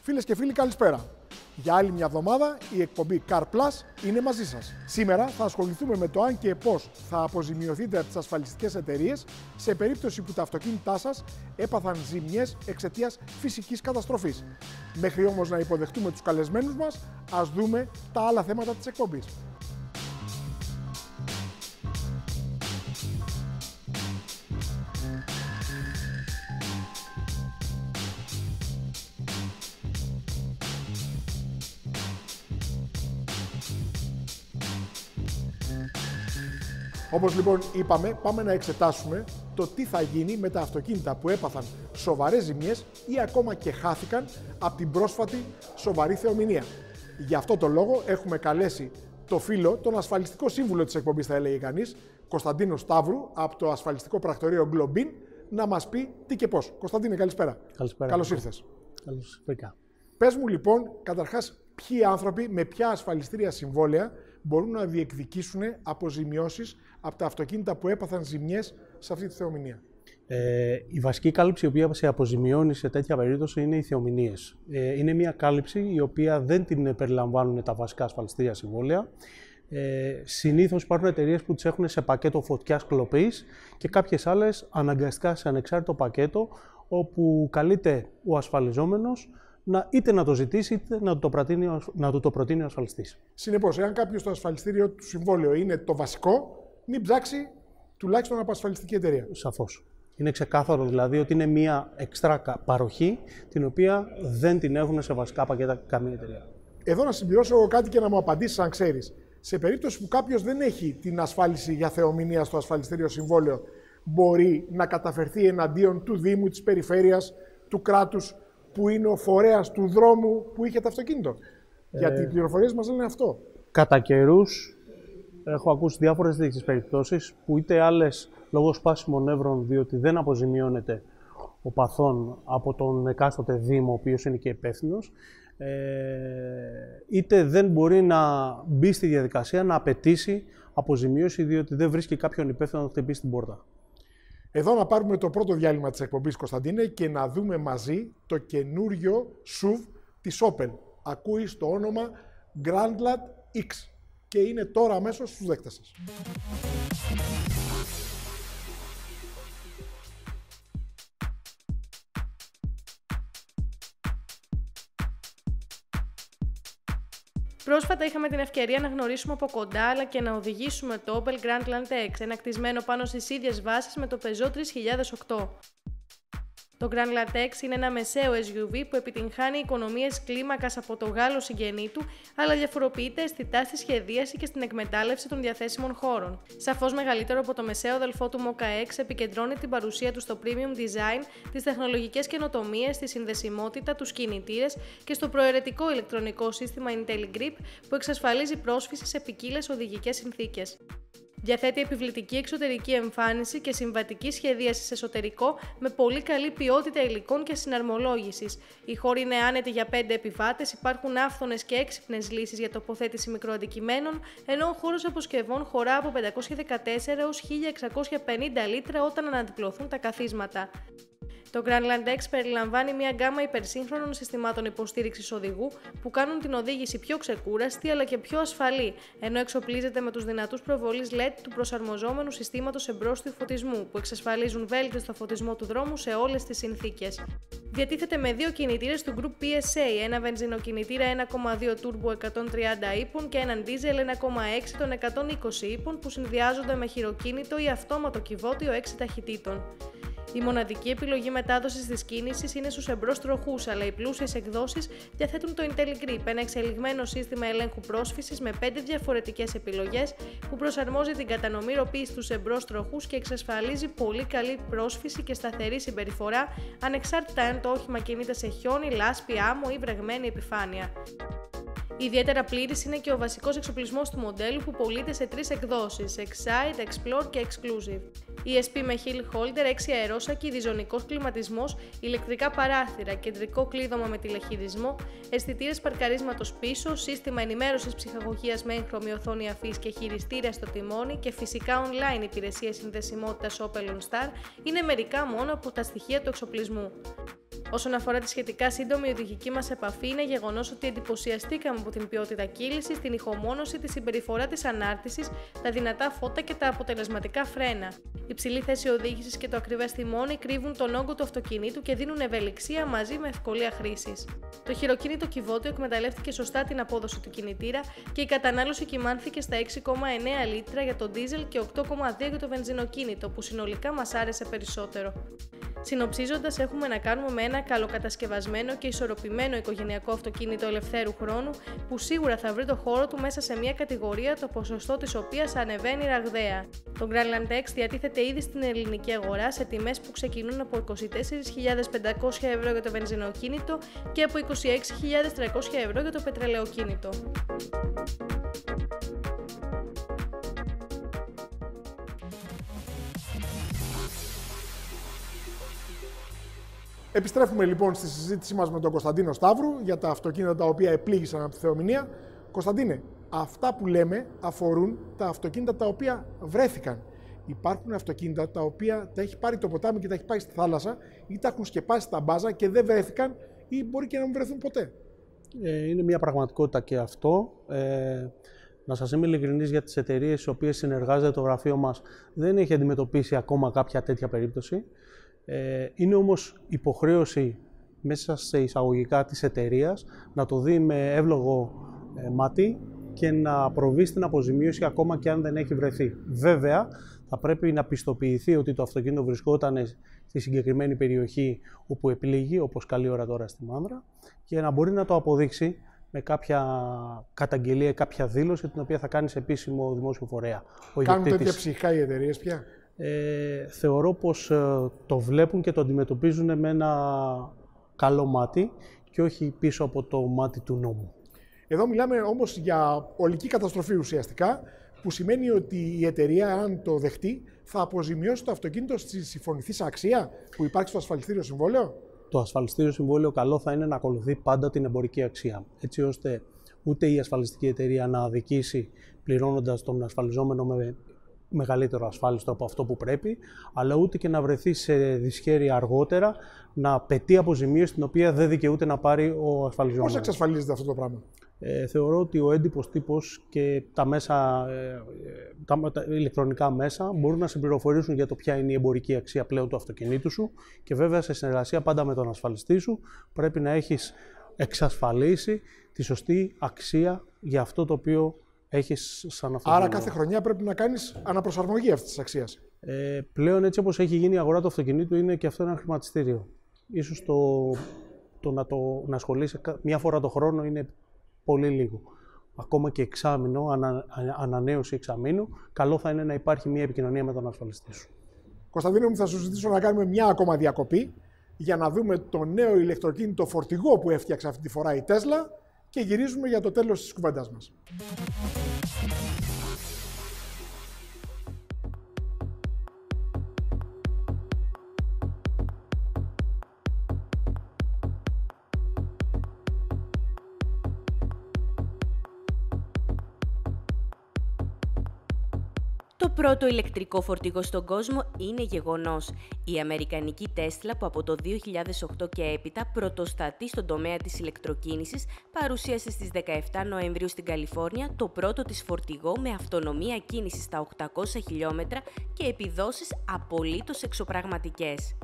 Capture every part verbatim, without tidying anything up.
Φίλες και φίλοι, καλησπέρα. Για άλλη μια εβδομάδα η εκπομπή Car Plus είναι μαζί σας. Σήμερα θα ασχοληθούμε με το αν και πώς θα αποζημιωθείτε από τις ασφαλιστικές εταιρείες σε περίπτωση που τα αυτοκίνητά σας έπαθαν ζημιές εξαιτίας φυσικής καταστροφής. Μέχρι όμως να υποδεχτούμε τους καλεσμένους μας, ας δούμε τα άλλα θέματα της εκπομπής. Όπως λοιπόν είπαμε, πάμε να εξετάσουμε το τι θα γίνει με τα αυτοκίνητα που έπαθαν σοβαρές ζημιές ή ακόμα και χάθηκαν από την πρόσφατη σοβαρή θεομηνία. Γι' αυτό το λόγο έχουμε καλέσει το φίλο, τον ασφαλιστικό σύμβουλο της εκπομπής, θα έλεγε κανείς, Κωνσταντίνο Σταύρου, από το ασφαλιστικό πρακτορείο Globin, να μας πει τι και πώς. Κωνσταντίνε, καλησπέρα. Καλησπέρα. Καλώς ήρθες. Καλώς ήρθα. Πες μου λοιπόν, καταρχάς, ποιοι άνθρωποι με ποια ασφαλιστήρια συμβόλαια μπορούν να διεκδικήσουν αποζημιώσεις από τα αυτοκίνητα που έπαθαν ζημιές σε αυτή τη θεομηνία. Ε, η βασική κάλυψη η οποία σε αποζημιώνει σε τέτοια περίπτωση είναι οι θεομηνίες. Ε, είναι μια κάλυψη η οποία δεν την περιλαμβάνουν τα βασικά ασφαλιστήρια συμβόλαια. Ε, συνήθως υπάρχουν εταιρείες που τις έχουν σε πακέτο φωτιάς κλοπής και κάποιες άλλες αναγκαστικά σε ανεξάρτητο πακέτο, όπου καλείται ο ασφαλιζόμενος να, είτε να το ζητήσει είτε να του το προτείνει, να του το προτείνει ο ασφαλιστής. Συνεπώς, εάν κάποιος το ασφαλιστήριο του συμβόλαιο είναι το βασικό, μην ψάξει τουλάχιστον από ασφαλιστική εταιρεία. Σαφώς. Είναι ξεκάθαρο δηλαδή ότι είναι μια εξτρά παροχή την οποία δεν την έχουν σε βασικά πακέτα καμία εταιρεία. Εδώ να συμπληρώσω εγώ κάτι και να μου απαντήσεις αν ξέρεις. Σε περίπτωση που κάποιος δεν έχει την ασφάλιση για θεομηνία στο ασφαλιστήριο συμβόλαιο, μπορεί να καταφερθεί εναντίον του Δήμου, της Περιφέρειας, του κράτους, που είναι ο φορέας του δρόμου που είχε το αυτοκίνητο. Ε, Γιατί οι πληροφορίες μας λένε αυτό. Κατά καιρούς έχω ακούσει διάφορες τέτοιες περιπτώσεις που είτε άλλες λόγω σπάσιμων νεύρων, διότι δεν αποζημιώνεται ο παθών από τον εκάστοτε Δήμο, ο οποίος είναι και υπεύθυνος, ε, είτε δεν μπορεί να μπει στη διαδικασία να απαιτήσει αποζημίωση, διότι δεν βρίσκει κάποιον υπεύθυνο να χτυπήσει την πόρτα. Εδώ να πάρουμε το πρώτο διάλειμμα της εκπομπής, Κωνσταντίνε, και να δούμε μαζί το καινούριο σουβ της Opel. Ακούει το όνομα Grandland X και είναι τώρα αμέσως στους δέκτες σας. Πρόσφατα είχαμε την ευκαιρία να γνωρίσουμε από κοντά αλλά και να οδηγήσουμε το Opel Grandland X, ένα κτισμένο πάνω στις ίδιες βάσεις με το Peugeot τρεις χιλιάδες οκτώ. Το Grandland X είναι ένα μεσαίο ες γιου βι που επιτυγχάνει οικονομίες κλίμακας από το Γάλλο συγγενή του, αλλά διαφοροποιείται αισθητά στη σχεδίαση και στην εκμετάλλευση των διαθέσιμων χώρων. Σαφώς μεγαλύτερο από το μεσαίο αδελφό του Mokka X, επικεντρώνει την παρουσία του στο premium design, τις τεχνολογικές καινοτομίες, τη συνδεσιμότητα, τους κινητήρες και στο προαιρετικό ηλεκτρονικό σύστημα IntelliGrip που εξασφαλίζει πρόσφυση σε ποικίλες οδηγικές συνθήκες. Διαθέτει επιβλητική εξωτερική εμφάνιση και συμβατική σχεδίαση σε εσωτερικό με πολύ καλή ποιότητα υλικών και συναρμολόγησης. Οι χώροι είναι άνετοι για πέντε επιβάτες, υπάρχουν άφθονες και έξυπνες λύσεις για τοποθέτηση μικροαντικειμένων, ενώ ο χώρος αποσκευών χωρά από πεντακόσια δεκατέσσερα έως χίλια εξακόσια πενήντα λίτρα όταν αναντιπλωθούν τα καθίσματα. Το Grandland X περιλαμβάνει μια γκάμα υπερσύγχρονων συστημάτων υποστήριξης οδηγού που κάνουν την οδήγηση πιο ξεκούραστη αλλά και πιο ασφαλή, ενώ εξοπλίζεται με τους δυνατούς προβολείς ελ ι ντι του προσαρμοζόμενου συστήματος εμπρόστιου φωτισμού που εξασφαλίζουν βέλτιστο φωτισμό του δρόμου σε όλες τις συνθήκες. Διατίθεται με δύο κινητήρες του Group πι ες έι, ένα βενζινοκινητήρα ένα κόμμα δύο turbo εκατόν τριάντα ύπων και έναν diesel ένα κόμμα έξι των εκατόν είκοσι ύπων που συνδυάζονται με χειροκίνητο ή αυτόματο κυβότιο έξι ταχυτήτων. Η μοναδική επιλογή μετάδοσης της κίνησης είναι στους εμπρός τροχούς, αλλά οι πλούσιες εκδόσεις διαθέτουν το IntelliGrip, ένα εξελιγμένο σύστημα ελέγχου πρόσφυσης με πέντε διαφορετικές επιλογές που προσαρμόζει την κατανομή ροπής στους εμπρός τροχούς και εξασφαλίζει πολύ καλή πρόσφυση και σταθερή συμπεριφορά, ανεξάρτητα αν το όχημα κινείται σε χιόνι, λάσπη, άμμο ή βρεγμένη επιφάνεια. Ιδιαίτερα πλήρης είναι και ο βασικός εξοπλισμός του μοντέλου που πωλείται σε τρεις εκδόσεις, Excite, Explore και Exclusive. ι ες πι με Hill Holder, έξι αερόσακοι, διζωνικός κλιματισμός, ηλεκτρικά παράθυρα, κεντρικό κλείδωμα με τηλεχειρισμό, αισθητήρες παρκαρίσματος πίσω, σύστημα ενημέρωσης ψυχαγωγίας με έγχρωμη οθόνη αφής και χειριστήρια στο τιμόνι και φυσικά online υπηρεσίες συνδεσιμότητας Opel OnStar είναι μερικά μόνο από τα στοιχεία του εξοπλισμού. Όσον αφορά τη σχετικά σύντομη οδηγική μας επαφή, είναι γεγονός ότι εντυπωσιαστήκαμε από την ποιότητα κύλησης, την ηχομόνωση, τη συμπεριφορά της ανάρτησης, τα δυνατά φώτα και τα αποτελεσματικά φρένα. Η ψηλή θέση οδήγησης και το ακριβές τιμόνι κρύβουν τον όγκο του αυτοκινήτου και δίνουν ευελιξία μαζί με ευκολία χρήσης. Το χειροκίνητο κυβότιο εκμεταλλεύτηκε σωστά την απόδοση του κινητήρα και η κατανάλωση κυμάνθηκε στα έξι κόμμα εννέα λίτρα για το ντίζελ και οκτώ κόμμα δύο για το βενζινοκίνητο, που συνολικά μας άρεσε περισσότερο. Συνοψίζοντας, έχουμε να κάνουμε με ένα καλοκατασκευασμένο και ισορροπημένο οικογενειακό αυτοκίνητο ελευθέρου χρόνου, που σίγουρα θα βρει το χώρο του μέσα σε μια κατηγορία το ποσοστό της οποίας ανεβαίνει ραγδαία. Το Grandland X διατίθεται ήδη στην ελληνική αγορά σε τιμές που ξεκινούν από είκοσι τέσσερις χιλιάδες πεντακόσια ευρώ για το βενζινοκίνητο και από είκοσι έξι χιλιάδες τριακόσια ευρώ για το πετρελαιοκίνητο. Επιστρέφουμε λοιπόν στη συζήτησή μας με τον Κωνσταντίνο Σταύρου για τα αυτοκίνητα τα οποία επλήγησαν από τη θεομηνία. Κωνσταντίνε, αυτά που λέμε αφορούν τα αυτοκίνητα τα οποία βρέθηκαν. Υπάρχουν αυτοκίνητα τα οποία τα έχει πάρει το ποτάμι και τα έχει πάει στη θάλασσα ή τα έχουν σκεπάσει στα μπάζα και δεν βρέθηκαν ή μπορεί και να μην βρεθούν ποτέ. Ε, είναι μια πραγματικότητα και αυτό. Ε, να σας είμαι ειλικρινής, για τις εταιρείες στις οποίες συνεργάζεται το γραφείο μας δεν έχει αντιμετωπίσει ακόμα κάποια τέτοια περίπτωση. Ε, είναι όμως υποχρέωση μέσα σε εισαγωγικά της εταιρείας να το δει με εύλογο ε, μάτι και να προβεί στην αποζημίωση ακόμα και αν δεν έχει βρεθεί. Βέβαια, θα πρέπει να πιστοποιηθεί ότι το αυτοκίνητο βρισκόταν στη συγκεκριμένη περιοχή όπου επλήγει, όπως καλή ώρα τώρα στη Μάνδρα, και να μπορεί να το αποδείξει με κάποια καταγγελία, κάποια δήλωση, την οποία θα κάνει σε επίσημο δημόσιο φορέα. Κάνουν τέτοια ψυχικά οι εταιρείες πια. Ε, θεωρώ πως ε, το βλέπουν και το αντιμετωπίζουν με ένα καλό μάτι και όχι πίσω από το μάτι του νόμου. Εδώ μιλάμε όμως για ολική καταστροφή ουσιαστικά, που σημαίνει ότι η εταιρεία, αν το δεχτεί, θα αποζημιώσει το αυτοκίνητο στη συμφωνηθήσα αξία που υπάρχει στο ασφαλιστήριο συμβόλαιο. Το ασφαλιστήριο συμβόλαιο καλό θα είναι να ακολουθεί πάντα την εμπορική αξία, έτσι ώστε ούτε η ασφαλιστική εταιρεία να αδικήσει πληρώνοντας τον ασφαλιζόμενο με μεγαλύτερο ασφάλιστο από αυτό που πρέπει, αλλά ούτε και να βρεθεί σε δυσχέρεια αργότερα να πετύχει αποζημίωση την οποία δεν δικαιούται να πάρει ο ασφαλιζόμενος. Πώς εξασφαλίζεται αυτό το πράγμα? Ε, θεωρώ ότι ο έντυπος τύπος και τα, μέσα, ε, τα, τα ηλεκτρονικά μέσα μπορούν να συμπληροφορήσουν για το ποια είναι η εμπορική αξία πλέον του αυτοκινήτου σου και βέβαια σε συνεργασία πάντα με τον ασφαλιστή σου πρέπει να έχεις εξασφαλίσει τη σωστή αξία για αυτό το οποίο έχεις σαν αυτοκίνητο. Άρα κάθε χρονιά πρέπει να κάνεις αναπροσαρμογή αυτής της αξίας. Ε, πλέον έτσι όπως έχει γίνει η αγορά του αυτοκινήτου είναι και αυτό ένα χρηματιστήριο. Ίσως το, το να το να ασχολείσαι μία φορά το χρόνο είναι πολύ λίγο. Ακόμα και εξάμηνο, ανα, ανανέωση εξαμήνου, καλό θα είναι να υπάρχει μία επικοινωνία με τον ασφαλιστή σου. Κωνσταντίνο μου, θα σου ζητήσω να κάνουμε μια ακόμα διακοπή για να δούμε το νέο ηλεκτροκίνητο φορτηγό που έφτιαξε αυτή τη φορά η Tesla και γυρίζουμε για το τέλος της κουβέντας μας. Το πρώτο ηλεκτρικό φορτηγό στον κόσμο είναι γεγονός. Η αμερικανική Tesla, που από το δύο χιλιάδες οκτώ και έπειτα πρωτοστατεί στον τομέα της ηλεκτροκίνησης, παρουσίασε στις δεκαεφτά Νοεμβρίου στην Καλιφόρνια το πρώτο της φορτηγό με αυτονομία κίνησης στα οκτακόσια χιλιόμετρα και επιδόσεις απολύτως εξωπραγματικές.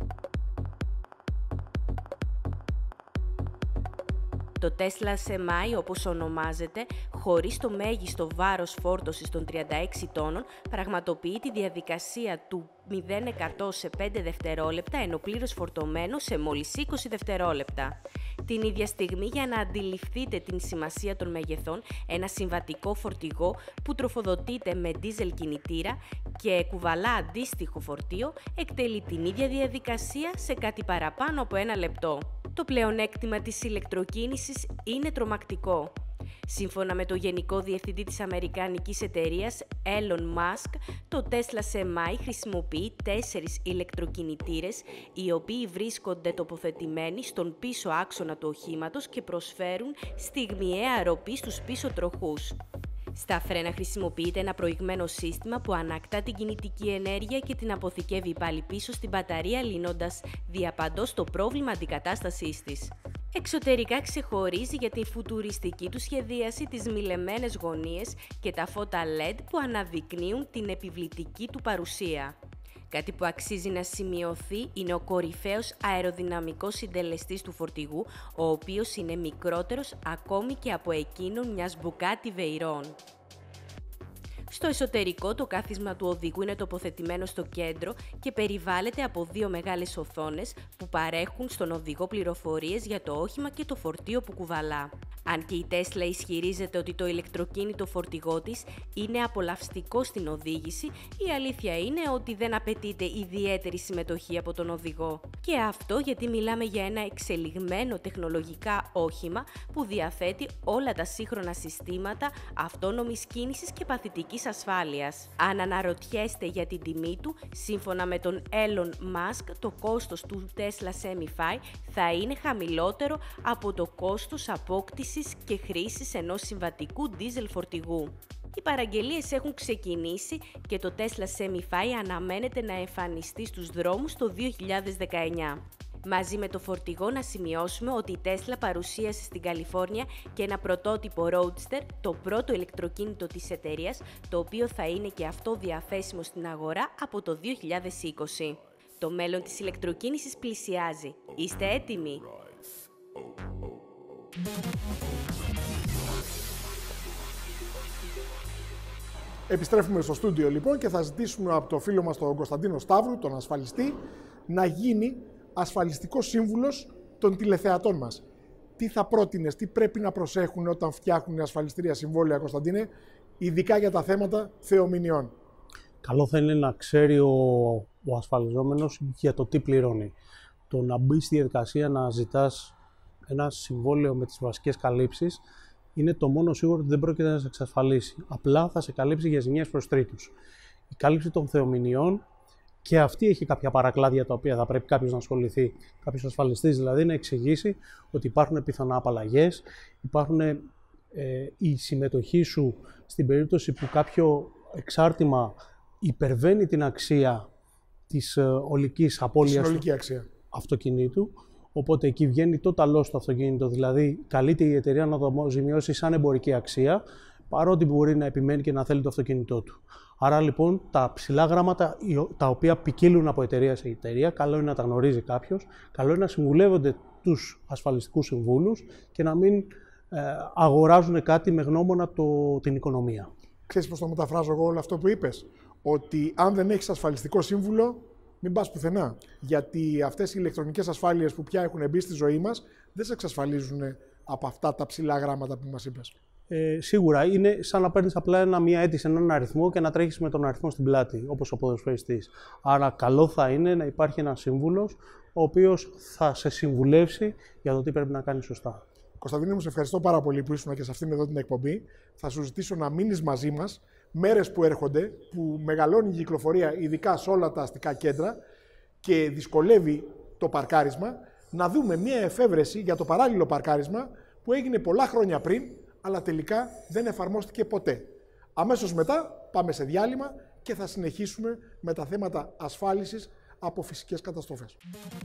Το Tesla Semi, όπως ονομάζεται, χωρίς το μέγιστο βάρος φόρτωσης των τριάντα έξι τόνων, πραγματοποιεί τη διαδικασία του μηδέν εκατό σε πέντε δευτερόλεπτα, ενώ πλήρως φορτωμένο σε μόλις είκοσι δευτερόλεπτα. Την ίδια στιγμή, για να αντιληφθείτε την σημασία των μεγεθών, ένα συμβατικό φορτηγό που τροφοδοτείται με ντίζελ κινητήρα και κουβαλά αντίστοιχο φορτίο, εκτελεί την ίδια διαδικασία σε κάτι παραπάνω από ένα λεπτό. Το πλεονέκτημα της ηλεκτροκίνησης είναι τρομακτικό. Σύμφωνα με το Γενικό Διευθυντή της Αμερικανικής εταιρείας Elon Musk, το Tesla Semi χρησιμοποιεί τέσσερις ηλεκτροκινητήρες, οι οποίοι βρίσκονται τοποθετημένοι στον πίσω άξονα του οχήματος και προσφέρουν στιγμιαία ροπή στους πίσω τροχούς. Στα φρένα χρησιμοποιείται ένα προηγμένο σύστημα που ανακτά την κινητική ενέργεια και την αποθηκεύει πάλι πίσω στην μπαταρία, λύνοντας διαπαντός το πρόβλημα αντικατάστασής της. Εξωτερικά ξεχωρίζει για την φουτουριστική του σχεδίαση, τις μηλεμένες γωνίες και τα φώτα ελ ι ντι που αναδεικνύουν την επιβλητική του παρουσία. Κάτι που αξίζει να σημειωθεί είναι ο κορυφαίος αεροδυναμικός συντελεστής του φορτηγού, ο οποίος είναι μικρότερος ακόμη και από εκείνον μιας Bugatti Veyron. Στο εσωτερικό, το κάθισμα του οδηγού είναι τοποθετημένο στο κέντρο και περιβάλλεται από δύο μεγάλες οθόνες που παρέχουν στον οδηγό πληροφορίες για το όχημα και το φορτίο που κουβαλά. Αν και η Tesla ισχυρίζεται ότι το ηλεκτροκίνητο φορτηγό της είναι απολαυστικό στην οδήγηση, η αλήθεια είναι ότι δεν απαιτείται ιδιαίτερη συμμετοχή από τον οδηγό. Και αυτό γιατί μιλάμε για ένα εξελιγμένο τεχνολογικά όχημα που διαθέτει όλα τα σύγχρονα συστήματα αυτόνομης κίνησης και παθητικής ασφάλειας. Αν αναρωτιέστε για την τιμή του, σύμφωνα με τον Elon Musk, το κόστος του Tesla Semi-Fi θα είναι χαμηλότερο από το κόστος απόκτησης και χρήσης ενός συμβατικού ντίζελ φορτηγού. Οι παραγγελίες έχουν ξεκινήσει και το Tesla Semi-Fi αναμένεται να εμφανιστεί στους δρόμους το δύο χιλιάδες δεκαεννιά. Μαζί με το φορτηγό να σημειώσουμε ότι η Tesla παρουσίασε στην Καλιφόρνια και ένα πρωτότυπο Roadster, το πρώτο ηλεκτροκίνητο της εταιρείας, το οποίο θα είναι και αυτό διαθέσιμο στην αγορά από το δύο χιλιάδες είκοσι. Το μέλλον της ηλεκτροκίνησης πλησιάζει. Είστε έτοιμοι? Επιστρέφουμε στο στούντιο λοιπόν και θα ζητήσουμε από το φίλο μας τον Κωνσταντίνο Σταύρου, τον ασφαλιστή, να γίνει ασφαλιστικός σύμβουλος των τηλεθεατών μας. Τι θα πρότεινες, τι πρέπει να προσέχουν όταν φτιάχνουν ασφαλιστήρια συμβόλαια, Κωνσταντίνε, ειδικά για τα θέματα θεομηνιών? Καλό θα είναι να ξέρει ο, ο ασφαλιζόμενος για το τι πληρώνει. Το να μπει στη διαδικασία να ζητάς ένα συμβόλαιο με τις βασικές καλύψεις είναι το μόνο σίγουρο ότι δεν πρόκειται να σε εξασφαλίσει. Απλά θα σε καλύψει για ζημιές προς τρίτους. Η κάλυψη των θεομηνιών και αυτή έχει κάποια παρακλάδια τα οποία θα πρέπει κάποιος να ασχοληθεί. Κάποιος ασφαλιστής δηλαδή να εξηγήσει ότι υπάρχουν πιθανά απαλλαγές, υπάρχουν ε, η συμμετοχή σου στην περίπτωση που κάποιο εξάρτημα υπερβαίνει την αξία της ε, ολικής απώλειας του αυτοκινήτου. Οπότε εκεί βγαίνει το ταλό στο αυτοκίνητο, δηλαδή καλείται η εταιρεία να το ζημιώσει σαν εμπορική αξία, παρότι μπορεί να επιμένει και να θέλει το αυτοκίνητό του. Άρα λοιπόν τα ψηλά γράμματα τα οποία ποικίλουν από εταιρεία σε εταιρεία, καλό είναι να τα γνωρίζει κάποιος, καλό είναι να συμβουλεύονται τους ασφαλιστικούς συμβούλους και να μην ε, αγοράζουν κάτι με γνώμονα το, την οικονομία. Ξέρεις πώς το μεταφράζω εγώ όλο αυτό που είπες? Ότι αν δεν έχεις ασφαλιστικό σύμβουλο, μην πας πουθενά. Γιατί αυτές οι ηλεκτρονικές ασφάλειες που πια έχουν μπει στη ζωή μας δεν σε εξασφαλίζουν από αυτά τα ψηλά γράμματα που μας είπες. Ε, σίγουρα είναι σαν να παίρνεις απλά ένα, μία αίτηση, έναν αριθμό και να τρέχεις με τον αριθμό στην πλάτη, όπως ο ποδοσφαιριστής. Άρα, καλό θα είναι να υπάρχει ένας σύμβουλος, ο οποίος θα σε συμβουλεύσει για το τι πρέπει να κάνεις σωστά. Κωνσταντίνε, μου σε ευχαριστώ πάρα πολύ που ήσουν και σε αυτήν εδώ την εκπομπή. Θα σου ζητήσω να μείνεις μαζί μας μέρες που έρχονται, που μεγαλώνει η κυκλοφορία, ειδικά σε όλα τα αστικά κέντρα και δυσκολεύει το παρκάρισμα, να δούμε μία εφεύρεση για το παράλληλο παρκάρισμα που έγινε πολλά χρόνια πριν, αλλά τελικά δεν εφαρμόστηκε ποτέ. Αμέσως μετά πάμε σε διάλειμμα και θα συνεχίσουμε με τα θέματα ασφάλισης από φυσικές καταστροφές.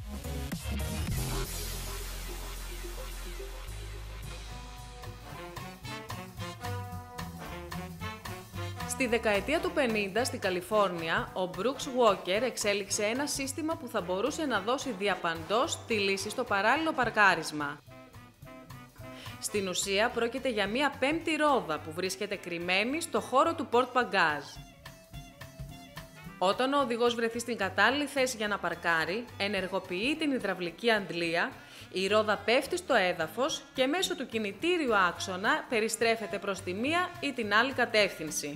Στη δεκαετία του πενήντα στην Καλιφόρνια, ο Brooks Walker εξέλιξε ένα σύστημα που θα μπορούσε να δώσει διαπαντός τη λύση στο παράλληλο παρκάρισμα. Στην ουσία πρόκειται για μία πέμπτη ρόδα που βρίσκεται κρυμμένη στο χώρο του port bagage. Όταν ο οδηγός βρεθεί στην κατάλληλη θέση για να παρκάρει, ενεργοποιεί την υδραυλική αντλία, η ρόδα πέφτει στο έδαφος και μέσω του κινητήριου άξονα περιστρέφεται προς τη μία ή την άλλη κατεύθυνση.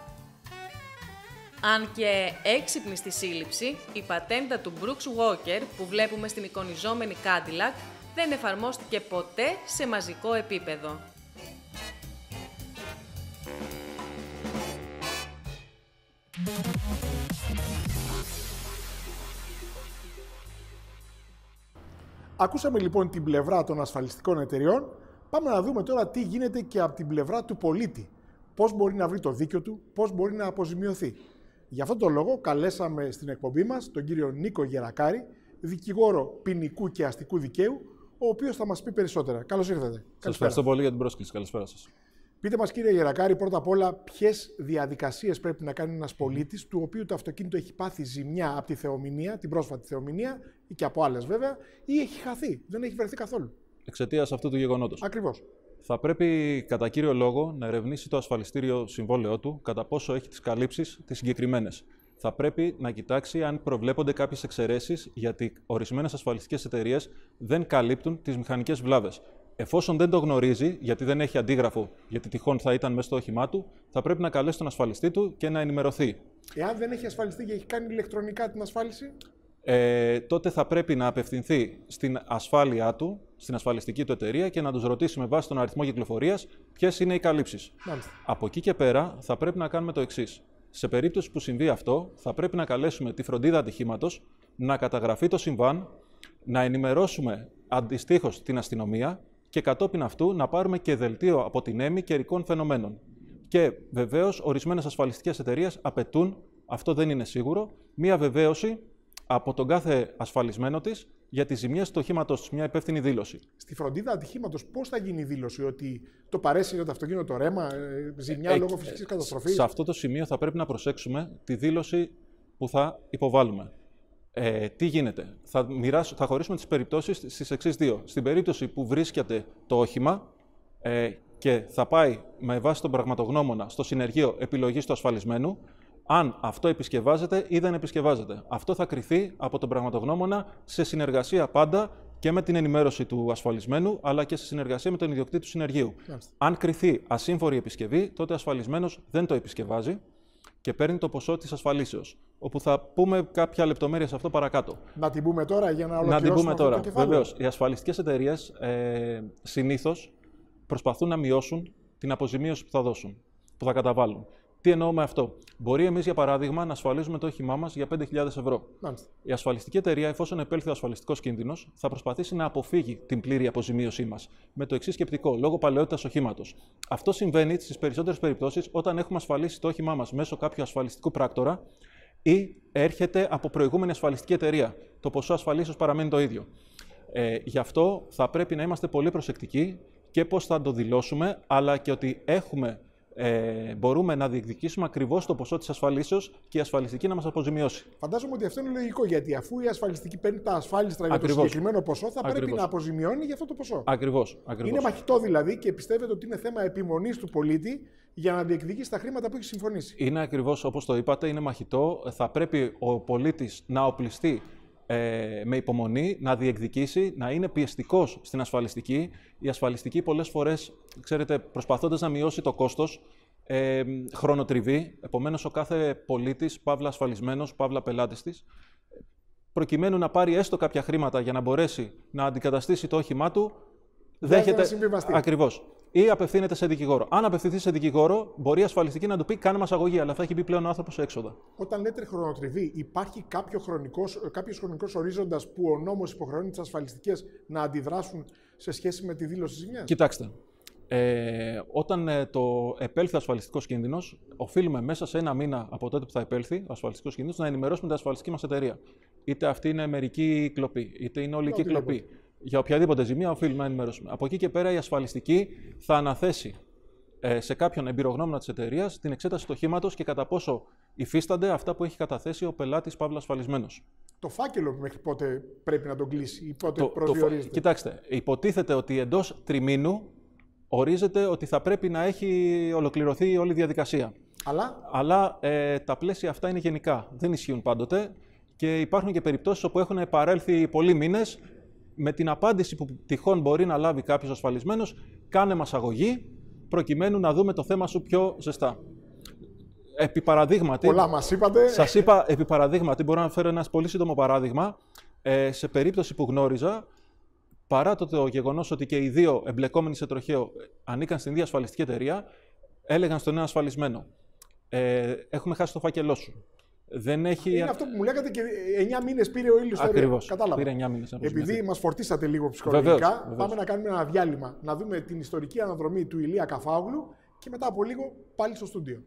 Αν και έξυπνη στη σύλληψη, η πατέντα του Brooks Walker που βλέπουμε στην εικονιζόμενη Cadillac δεν εφαρμόστηκε ποτέ σε μαζικό επίπεδο. Ακούσαμε λοιπόν την πλευρά των ασφαλιστικών εταιριών. Πάμε να δούμε τώρα τι γίνεται και από την πλευρά του πολίτη. πώς μπορεί να βρει το δίκιο του, πώς μπορεί να αποζημιωθεί. Γι' αυτόν τον λόγο καλέσαμε στην εκπομπή μας τον κύριο Νίκο Γερακάρη, δικηγόρο ποινικού και αστικού δικαίου, ο οποίος θα μας πει περισσότερα. Καλώς ήρθατε. Σας ευχαριστώ πολύ για την πρόσκληση. Καλησπέρα σας. Πείτε μας, κύριε Γερακάρη, πρώτα απ' όλα, ποιες διαδικασίες πρέπει να κάνει ένας πολίτης, του οποίου το αυτοκίνητο έχει πάθει ζημιά από τη θεομηνία, την πρόσφατη θεομηνία, ή και από άλλες βέβαια, ή έχει χαθεί, δεν έχει βρεθεί καθόλου. Εξαιτίας αυτού του γεγονότος. Ακριβώς. Θα πρέπει κατά κύριο λόγο να ερευνήσει το ασφαλιστήριο συμβόλαιό του κατά πόσο έχει τις καλύψεις τις συγκεκριμένες. Θα πρέπει να κοιτάξει αν προβλέπονται κάποιες εξαιρέσεις, γιατί ορισμένες ασφαλιστικές εταιρείες δεν καλύπτουν τις μηχανικές βλάβες. Εφόσον δεν το γνωρίζει, γιατί δεν έχει αντίγραφο, γιατί τυχόν θα ήταν μέσα στο όχημά του, θα πρέπει να καλέσει τον ασφαλιστή του και να ενημερωθεί. Εάν δεν έχει ασφαλιστεί και έχει κάνει ηλεκτρονικά την ασφάλιση, ε, τότε θα πρέπει να απευθυνθεί στην ασφάλειά του, στην ασφαλιστική του εταιρεία και να τους ρωτήσει με βάση τον αριθμό κυκλοφορίας ποιες είναι οι καλύψεις. Μάλιστα. Από εκεί και πέρα θα πρέπει να κάνουμε το εξής. Σε περίπτωση που συμβεί αυτό, θα πρέπει να καλέσουμε τη φροντίδα ατυχήματος, να καταγραφεί το συμβάν, να ενημερώσουμε αντιστοίχως την αστυνομία και κατόπιν αυτού να πάρουμε και δελτίο από την ΕΜΗ καιρικών φαινομένων. Και βεβαίως, ορισμένες ασφαλιστικές εταιρείες απαιτούν, αυτό δεν είναι σίγουρο, μία βεβαίωση από τον κάθε ασφαλισμένο της για τις ζημιές του οχήματος τους, μια υπεύθυνη δήλωση. Στη φροντίδα ατυχήματος, πώς θα γίνει η δήλωση, ότι το παρέσυρε το αυτοκίνητο το ρέμα, ζημιά ε, λόγω φυσικής καταστροφής? Σε αυτό το σημείο θα πρέπει να προσέξουμε τη δήλωση που θα υποβάλουμε. Ε, τι γίνεται, θα, μοιράσω, θα χωρίσουμε τις περιπτώσεις στις εξής δύο. Στην περίπτωση που βρίσκεται το όχημα ε, και θα πάει με βάση τον πραγματογνώμονα στο συνεργείο επιλογής του ασφαλισμένου, αν αυτό επισκευάζεται ή δεν επισκευάζεται. Αυτό θα κριθεί από τον πραγματογνώμονα σε συνεργασία πάντα και με την ενημέρωση του ασφαλισμένου, αλλά και σε συνεργασία με τον ιδιοκτήτη του συνεργείου. Yes. Αν κριθεί ασύμφορη επισκευή, τότε ο ασφαλισμένος δεν το επισκευάζει και παίρνει το ποσό της ασφαλίσεως. Όπου θα πούμε κάποια λεπτομέρεια σε αυτό παρακάτω. Να την πούμε τώρα για να ολοκληρώσουμε. Να την πούμε αυτό τώρα. Το κεφάλαιο. Βεβαίως, οι ασφαλιστικές εταιρείες ε, συνήθως προσπαθούν να μειώσουν την αποζημίωση που θα δώσουν, που θα καταβάλουν. Τι εννοώ με αυτό? Μπορεί εμείς, για παράδειγμα, να ασφαλίζουμε το όχημά μας για πέντε χιλιάδες ευρώ. Μάλιστα. Η ασφαλιστική εταιρεία, εφόσον επέλθει ο ασφαλιστικός κίνδυνος, θα προσπαθήσει να αποφύγει την πλήρη αποζημίωσή μας. Με το εξής σκεπτικό, λόγω παλαιότητας οχήματος. Αυτό συμβαίνει στις περισσότερες περιπτώσεις όταν έχουμε ασφαλίσει το όχημά μας μέσω κάποιου ασφαλιστικού πράκτορα ή έρχεται από προηγούμενη ασφαλιστική εταιρεία. Το ποσό ασφαλίσεως παραμένει το ίδιο. Ε, γι' αυτό θα πρέπει να είμαστε πολύ προσεκτικοί και πώς θα το δηλώσουμε, αλλά και ότι έχουμε. Ε, μπορούμε να διεκδικήσουμε ακριβώς το ποσό της ασφαλίσεως και η ασφαλιστική να μας αποζημιώσει. Φαντάζομαι ότι αυτό είναι λογικό, γιατί αφού η ασφαλιστική παίρνει τα ασφάλιστρα για το συγκεκριμένο ποσό, θα Ακριβώς. πρέπει να αποζημιώνει για αυτό το ποσό. Ακριβώς. Ακριβώς. Είναι μαχητό δηλαδή και πιστεύετε ότι είναι θέμα επιμονής του πολίτη για να διεκδικήσει τα χρήματα που έχει συμφωνήσει? Είναι ακριβώς όπως το είπατε, είναι μαχητό. Θα πρέπει ο πολίτης να οπλιστεί ε, με υπομονή, να διεκδικήσει, να είναι πιεστικός στην ασφαλιστική. Η ασφαλιστική πολλές φορές, ξέρετε, προσπαθώντας να μειώσει το κόστος, ε, χρονοτριβεί. Επομένως, ο κάθε πολίτης, παύλα ασφαλισμένος, παύλα πελάτης της, προκειμένου να πάρει έστω κάποια χρήματα για να μπορέσει να αντικαταστήσει το όχημά του, δέχεται. Ακριβώς. Ή απευθύνεται σε δικηγόρο. Αν απευθυνθεί σε δικηγόρο, μπορεί η ασφαλιστική να του πει: κάνε μας αγωγή, αλλά θα έχει μπει πλέον ο άνθρωπος σε έξοδα. Όταν λέτε χρονοτριβή, υπάρχει κάποιο χρονικός, κάποιος χρονικός ορίζοντας που ο νόμος υποχρεώνει τις ασφαλιστικές να αντιδράσουν σε σχέση με τη δήλωση ζημιάς? Κοιτάξτε. Ε, όταν ε, το επέλθει ο ασφαλιστικός κίνδυνος, οφείλουμε μέσα σε ένα μήνα από τότε που θα επέλθει ο ασφαλιστικός κίνδυνος να ενημερώσουμε την ασφαλιστική μας εταιρεία. Είτε αυτή είναι μερική κλοπή, είτε είναι ολική κλοπή. Για οποιαδήποτε ζημία οφείλουμε να ενημερώσουμε. Από εκεί και πέρα η ασφαλιστική θα αναθέσει ε, σε κάποιον εμπειρογνώμονα της εταιρείας την εξέταση του οχήματος και κατά πόσο υφίστανται αυτά που έχει καταθέσει ο πελάτης παύλα ασφαλισμένος. Το φάκελο μέχρι πότε πρέπει να τον κλείσει ή πότε το, προσδιορίζεται? Το, κοιτάξτε, υποτίθεται ότι εντός τριμήνου ορίζεται ότι θα πρέπει να έχει ολοκληρωθεί όλη η διαδικασία. Αλλά, Αλλά ε, τα πλαίσια αυτά είναι γενικά, δεν ισχύουν πάντοτε και υπάρχουν και περιπτώσεις όπου έχουν παρέλθει πολλοί μήνες με την απάντηση που τυχόν μπορεί να λάβει κάποιος ασφαλισμένος: κάνε μας αγωγή προκειμένου να δούμε το θέμα σου πιο ζεστά. Επί παραδείγματι, πολλά μας είπατε. Σας είπα, επί παραδείγματι, μπορώ να φέρω ένα πολύ σύντομο παράδειγμα. Ε, σε περίπτωση που γνώριζα, παρά το, το γεγονός ότι και οι δύο εμπλεκόμενοι σε τροχαίο ανήκαν στην ίδια ασφαλιστική εταιρεία, έλεγαν στον ένα ασφαλισμένο: ε, έχουμε χάσει το φάκελό σου. Δεν έχει... Είναι αυτό που μου λέγατε και εννιά μήνες πήρε ο ήλιος. Ακριβώς. Κατάλαβα. Πήρε εννιά μήνες. Επειδή μας φορτίσατε λίγο ψυχολογικά, βεβαίως, βεβαίως. πάμε να κάνουμε ένα διάλειμμα. Να δούμε την ιστορική αναδρομή του Ηλία Καφάογλου και μετά από λίγο πάλι στο στούντιο.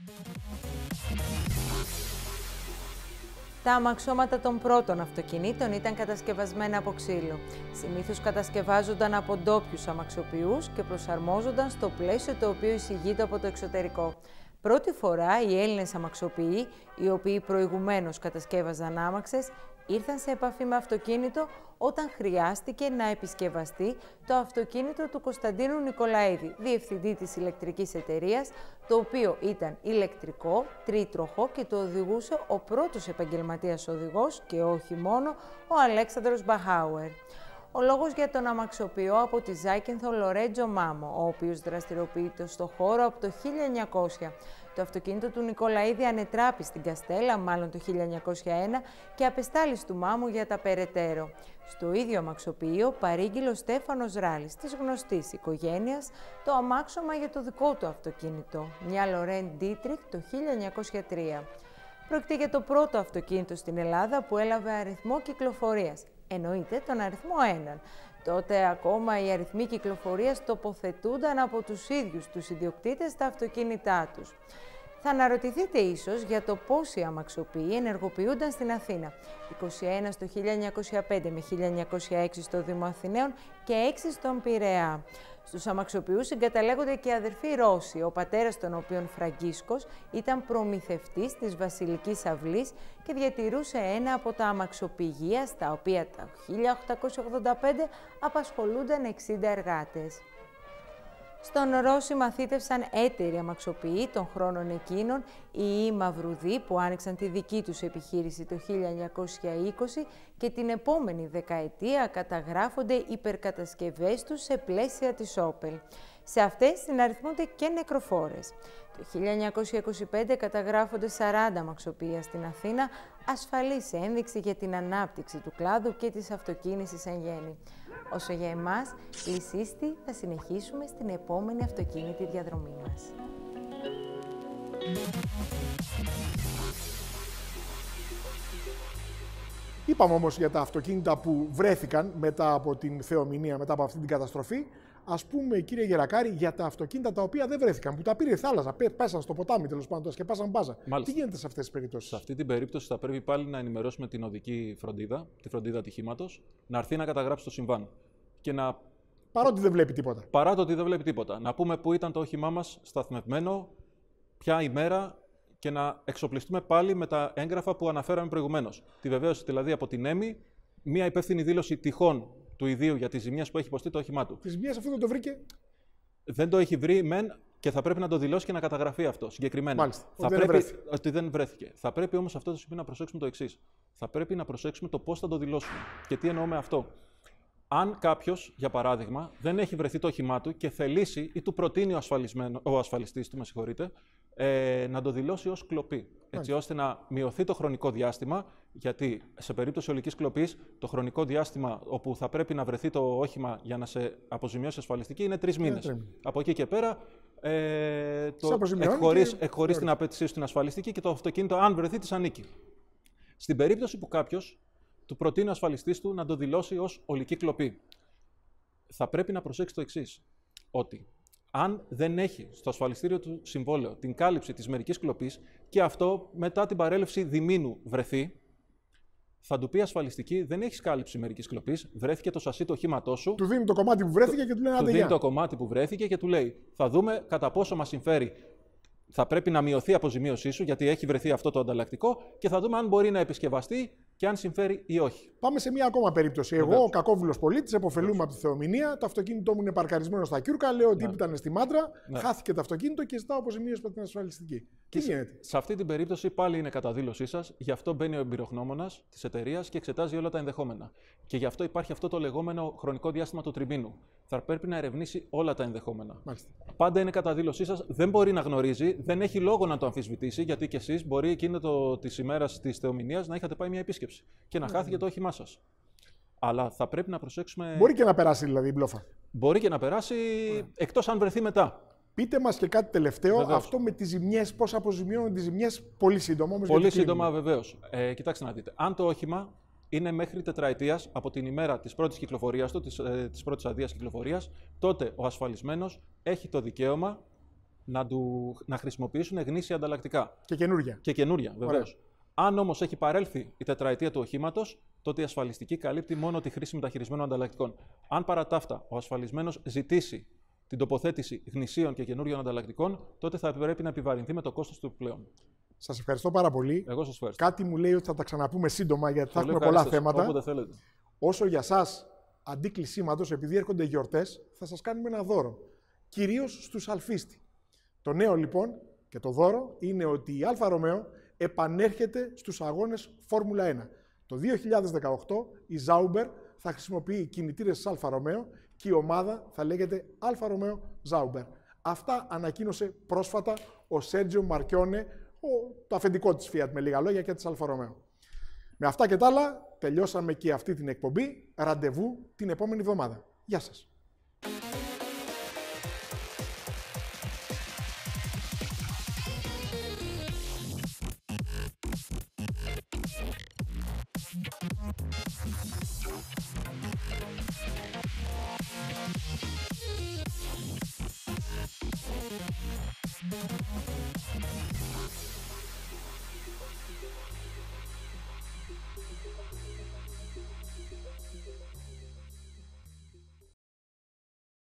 Τα αμαξώματα των πρώτων αυτοκινήτων ήταν κατασκευασμένα από ξύλο. Συνήθως κατασκευάζονταν από ντόπιους αμαξοποιούς και προσαρμόζονταν στο πλαίσιο το οποίο εισηγείται από το εξωτερικό. Πρώτη φορά οι Έλληνες αμαξοποιοί, οι οποίοι προηγουμένως κατασκεύαζαν άμαξες, ήρθαν σε επαφή με αυτοκίνητο όταν χρειάστηκε να επισκευαστεί το αυτοκίνητο του Κωνσταντίνου Νικολαίδη, διευθυντή της ηλεκτρικής εταιρείας, το οποίο ήταν ηλεκτρικό, τρίτροχο και το οδηγούσε ο πρώτος επαγγελματίας οδηγός και όχι μόνο ο Αλέξανδρος Μπαχάουερ. Ο λόγος για τον αμαξοποιό από τη Ζάκυνθο Λορέτζο Μάμο, ο οποίος δραστηριοποιείται στο χώρο από το χίλια εννιακόσια. Το αυτοκίνητο του Νικολαίδη ανετράπη στην Καστέλα, μάλλον το χίλια εννιακόσια ένα, και απεστάλη του Μάμου για τα περαιτέρω. Στο ίδιο αμαξοποιείο παρήγγειλε ο Στέφανος Ράλης, της γνωστής οικογένειας, το αμάξωμα για το δικό του αυτοκίνητο, μια Λορέν Ντίτριχ το χίλια εννιακόσια τρία. Πρόκειται για το πρώτο αυτοκίνητο στην Ελλάδα που έλαβε αριθμό κυκλοφορίας. Εννοείται τον αριθμό έναν. Τότε ακόμα οι αριθμοί κυκλοφορίας τοποθετούνταν από τους ίδιους τους ιδιοκτήτες στα αυτοκίνητά τους. Θα αναρωτηθείτε ίσως για το πόσοι αμαξοποιοί ενεργοποιούνταν στην Αθήνα. είκοσι ένα στο χίλια εννιακόσια πέντε με χίλια εννιακόσια έξι στο Δήμο Αθηναίων και έξι στον Πειραιά. Στους αμαξοποιούς συγκαταλέγονται και οι αδερφοί Ρώση, ο πατέρας των οποίων Φραγκίσκος ήταν προμηθευτής της Βασιλικής Αυλής και διατηρούσε ένα από τα αμαξοπηγεία στα οποία το χίλια οκτακόσια ογδόντα πέντε απασχολούνταν εξήντα εργάτες. Στον Ρώση μαθήτευσαν έτεροι αμαξοποιοί των χρόνων εκείνων, οι Μαυρουδοί που άνοιξαν τη δική τους επιχείρηση το χίλια εννιακόσια είκοσι και την επόμενη δεκαετία καταγράφονται υπερκατασκευές τους σε πλαίσια της Όπελ. Σε αυτές συναριθμούνται και νεκροφόρες. Το χίλια εννιακόσια είκοσι πέντε καταγράφονται σαράντα αμαξοποιεία στην Αθήνα, ασφαλής ένδειξη για την ανάπτυξη του κλάδου και της αυτοκίνησης εν γέννη. Όσο για εμάς, Λυσίστη, θα συνεχίσουμε στην επόμενη αυτοκίνητη διαδρομή μας. Είπαμε όμως για τα αυτοκίνητα που βρέθηκαν μετά από την θεομηνία, μετά από αυτή την καταστροφή. Ας πούμε, κύριε Γερακάρη, για τα αυτοκίνητα τα οποία δεν βρέθηκαν, που τα πήρε η θάλασσα, πέσαν στο ποτάμι τέλος πάντων, τα σκεπάσαν μπάζα. Μάλιστα. Τι γίνεται σε αυτές τις περιπτώσεις? Σε αυτή την περίπτωση θα πρέπει πάλι να ενημερώσουμε την οδική φροντίδα, τη φροντίδα ατυχήματος, να έρθει να καταγράψει το συμβάν. Και να... Παρότι δεν βλέπει τίποτα. Παρά το ότι δεν βλέπει τίποτα. Να πούμε πού ήταν το όχημά μας σταθμευμένο, ποια ημέρα και να εξοπλιστούμε πάλι με τα έγγραφα που αναφέραμε προηγουμένως. Τη βεβαίωση δηλαδή από την ΕΜΗ, μία υπεύθυνη δήλωση τυχόν του ιδίου για τις ζημίες που έχει υποστεί το όχημά του. Τις ζημίες αυτό δεν το βρήκε. Δεν το έχει βρει, μεν, και θα πρέπει να το δηλώσει και να καταγραφεί αυτό συγκεκριμένα. Μάλιστα. Θα ότι, πρέπει, δεν βρέθηκε. ότι δεν βρέθηκε. Θα πρέπει όμως αυτό το σημείο να προσέξουμε το εξής. Θα πρέπει να προσέξουμε το πώς θα το δηλώσουμε. Και τι εννοώ με αυτό. Αν κάποιος, για παράδειγμα, δεν έχει βρεθεί το όχημά του και θελήσει ή του προτείνει ο, ο ασφαλιστής του, με συγχωρείτε, ε, να το δηλώσει ως κλοπή. Έτσι ώστε να μειωθεί το χρονικό διάστημα, γιατί σε περίπτωση ολικής κλοπής, το χρονικό διάστημα όπου θα πρέπει να βρεθεί το όχημα για να σε αποζημιώσει ασφαλιστική είναι τρεις μήνες. Yeah, Από εκεί και πέρα, ε, το εκχωρείς, και... εκχωρείς την απέτησή σου στην ασφαλιστική και το αυτοκίνητο, αν βρεθεί, της ανήκει. Στην περίπτωση που κάποιος του προτείνει ο ασφαλιστής του να το δηλώσει ως ολική κλοπή, θα πρέπει να προσέξει το εξής, ότι αν δεν έχει στο ασφαλιστήριο του συμβόλαιο την κάλυψη της μερικής κλοπής και αυτό μετά την παρέλευση διμήνου βρεθεί, θα του πει ασφαλιστική, δεν έχει κάλυψη μερικής κλοπής, βρέθηκε το σασί του οχήματός σου. Του δίνει το κομμάτι που βρέθηκε και του λέει: Του δίνει το κομμάτι που βρέθηκε και του λέει: θα δούμε κατά πόσο μας συμφέρει. Θα πρέπει να μειωθεί η αποζημίωσή σου, γιατί έχει βρεθεί αυτό το ανταλλακτικό, και θα δούμε αν μπορεί να επισκευαστεί και αν συμφέρει ή όχι. Πάμε σε μια ακόμα περίπτωση. Εγώ, ο κακόβουλος πολίτης, επωφελούμαι από τη θεομηνία. Το αυτοκίνητό μου είναι παρκαρισμένο στα Κιούρκα. Λέω ότι ναι. ήταν στη Μάντρα, ναι. χάθηκε το αυτοκίνητο και ζητάω αποζημίωση από την ασφαλιστική. Τι γίνεται? Σε αυτή την περίπτωση πάλι είναι κατά δήλωσή σας. Γι' αυτό μπαίνει ο εμπειρογνώμονας της εταιρείας και εξετάζει όλα τα ενδεχόμενα. Και γι' αυτό υπάρχει αυτό το λεγόμενο χρονικό διάστημα του τριμήνου. Θα πρέπει να ερευνήσει όλα τα ενδεχόμενα. Μάλιστα. Πάντα είναι κατά δήλωσή σας. Δεν μπορεί να γνωρίζει, δεν έχει λόγο να το αμφισβητήσει, γιατί και εσείς μπορεί εκείνο τη ημέρα τη θεομηνίας να είχατε πάει μια επίσκεψη και να mm. χάθηκε το όχημά σας. Αλλά θα πρέπει να προσέξουμε. Μπορεί και να περάσει δηλαδή η μπλόφα. Μπορεί και να περάσει, mm. εκτός αν βρεθεί μετά. Πείτε μας και κάτι τελευταίο, βεβαίως. Αυτό με τις ζημιές, πώς αποζημιώνουν τις ζημιές, πολύ σύντομα. Όμως, πολύ σύντομα, βεβαίως. Ε, κοιτάξτε να δείτε. Αν το όχημα είναι μέχρι τετραετίας από την ημέρα της πρώτης κυκλοφορίας του, της, ε, της πρώτης αδείας κυκλοφορίας, τότε ο ασφαλισμένος έχει το δικαίωμα να, του, να χρησιμοποιήσουν γνήσια ανταλλακτικά. Και καινούρια. Και καινούρια, βεβαίως. Αν όμως έχει παρέλθει η τετραετία του οχήματος, τότε η ασφαλιστική καλύπτει μόνο τη χρήση μεταχειρισμένων ανταλλακτικών. Αν παρά τα αυτά ο ασφαλισμένος ζητήσει την τοποθέτηση γνησίων και καινούριων ανταλλακτικών, τότε θα πρέπει να επιβαρυνθεί με το κόστος του επιπλέον. Σας ευχαριστώ πάρα πολύ. Εγώ σας ευχαριστώ. Κάτι μου λέει ότι θα τα ξαναπούμε σύντομα, γιατί θα Πολύ έχουμε πολλά θέματα. Όποτε θέλετε. Όσο για σας, αντί κλεισίματος, επειδή έρχονται γιορτές, θα σας κάνουμε ένα δώρο. Κυρίως στους αλφίστη. Το νέο λοιπόν και το δώρο είναι ότι η Αλφα Ρωμαίο επανέρχεται στους αγώνες Φόρμουλα ένα. Το δύο χιλιάδες δεκαοκτώ η Zauber θα χρησιμοποιεί κινητήρες της Αλφα Ρωμαίο και η ομάδα θα λέγεται Αλφα Ρωμαίο Zauber. Αυτά ανακοίνωσε πρόσφατα ο Σέρτζιο Μαρκιόνε, το αφεντικό της Fiat με λίγα λόγια και της Αλφα Ρωμαίο. Με αυτά και τα άλλα τελειώσαμε και αυτή την εκπομπή. Ραντεβού την επόμενη εβδομάδα. Γεια σας.